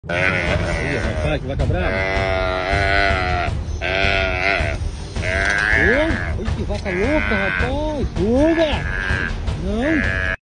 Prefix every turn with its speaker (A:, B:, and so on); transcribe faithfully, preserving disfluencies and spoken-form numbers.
A: Ih, rapaz, que vaca brava. Oi, que vaca louca, rapaz. Fuga! Não!